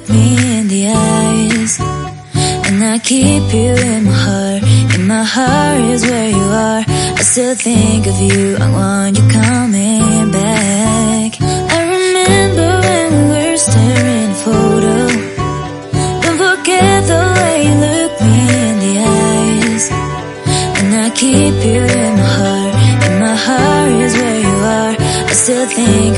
look me in the eyes, and I keep you in my heart. In my heart is where you are. I still think of you, I want you coming back. I remember when we were staring at a photo. Don't forget the way you look me in the eyes, and I keep you in my heart. In my heart is where you are. I still think